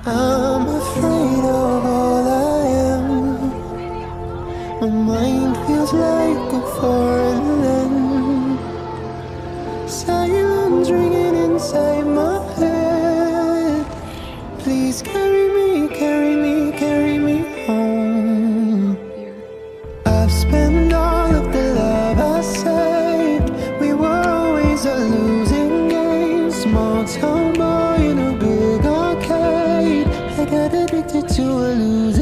I'm afraid of all I am. My mind feels like a foreign land. Silence ringing inside my head. Please carry me, carry me, carry me home. I've spent all of the love I saved. We were always a losing game. Small town boy in a big arcade. I got addicted to a losing